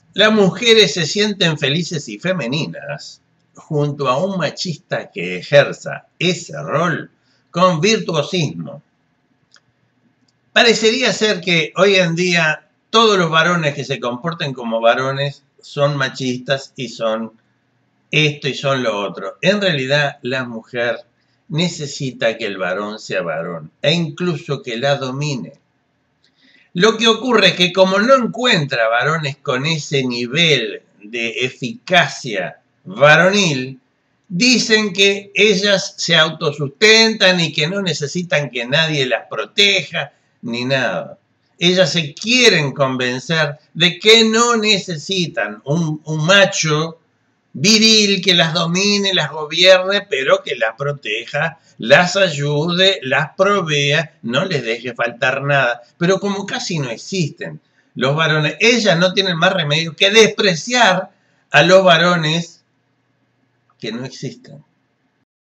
Las mujeres se sienten felices y femeninas junto a un machista que ejerza ese rol con virtuosismo. Parecería ser que hoy en día todos los varones que se comporten como varones son machistas y son esto y son lo otro. En realidad, la mujer necesita que el varón sea varón e incluso que la domine. Lo que ocurre es que como no encuentra varones con ese nivel de eficacia varonil, dicen que ellas se autosustentan y que no necesitan que nadie las proteja ni nada. Ellas se quieren convencer de que no necesitan un macho viril que las domine, las gobierne, pero que las proteja, las ayude, las provea, no les deje faltar nada. Pero como casi no existen los varones, ellas no tienen más remedio que despreciar a los varones que no existen.